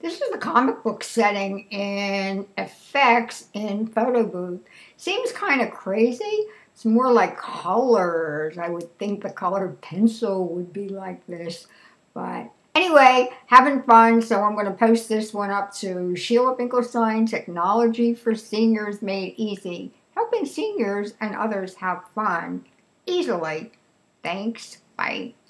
This is the comic book setting in effects in Photo Booth. Seems kind of crazy. It's more like colors. I would think the colored pencil would be like this. But anyway, having fun. So I'm going to post this one up to Sheila Finkelstein, Technology for Seniors Made Easy. Helping seniors and others have fun easily. Thanks. Bye.